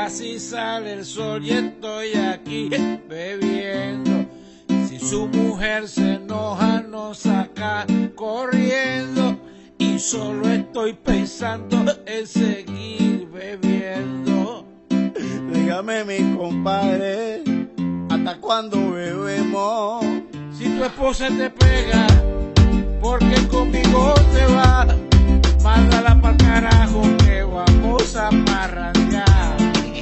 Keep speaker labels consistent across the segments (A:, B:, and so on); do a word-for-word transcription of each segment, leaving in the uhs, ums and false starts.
A: casi sale el sol y estoy aquí bebiendo. Si su mujer se enoja nos saca corriendo y solo estoy pensando en seguir bebiendo.
B: Dígame mi compadre, ¿hasta cuándo bebemos?
A: Si tu esposa te pega porque conmigo te va, mándala pa'l carajo que vamos a parrandear.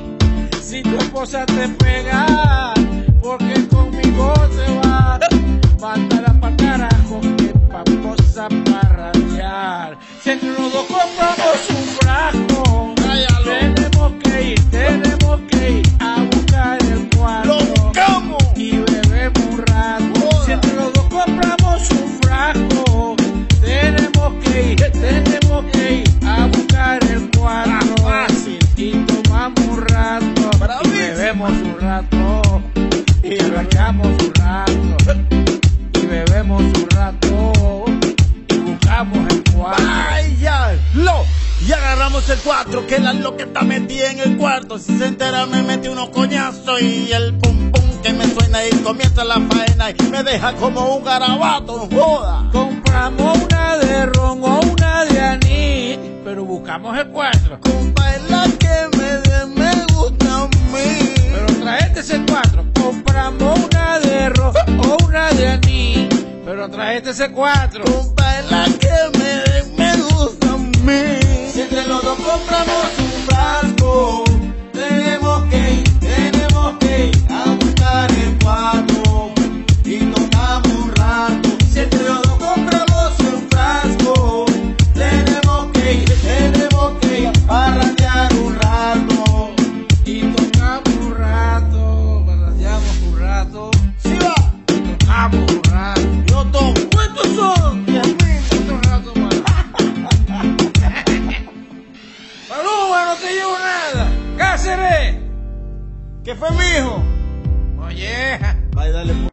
A: Si tu esposa te pega porque conmigo te va, mándala pa'l carajo que vamos a parrandear. Si entre los dos compramos un frasco, tenemos que ir, tenemos que ir a buscar el cuarto.
B: ¡Lo buscamos!
A: Y bebemos un rato. Si entre los dos compramos un frasco, tenemos que ir, tenemos que ir a buscar el cuarto.
B: Fácil.
A: Y tomamos un rato, y bebemos un rato, y arrancamos un rato, y bebemos un rato, y buscamos el cuarto.
B: ¡Ay, ya! ¡Lo! Y agarramos el cuatro, que la loca está metida en el cuarto. Si se entera me mete unos coñazos y el pum pum que me suena y comienza la faena y me deja como un garabato, no joda.
A: Compramos una de ron o una de anís, pero buscamos el cuatro.
B: Compa, es la que me, de, me gusta a mí.
A: Pero traete ese cuatro. Compramos una de ron o una de anís, pero traete ese cuatro.
B: Compa, es la que me, de, me gusta a mí.
A: Si entre los dos compramos un frasco, tenemos que ir, tenemos que ir a buscar el cuarto y tomamos un rato. Si entre los dos compramos un frasco, tenemos que ir, tenemos que ir a ratear un rato y tocamos un rato, rateamos un rato,
B: ¿Sí va?
A: y tocamos un rato.
B: Yo tomo. ¿Cuántos son?
A: Diez mil, otro rato más. Paloma, no te llevo nada. Cáceres.
B: ¿Qué fue, mijo?
A: Oye.
B: Vaya, dale.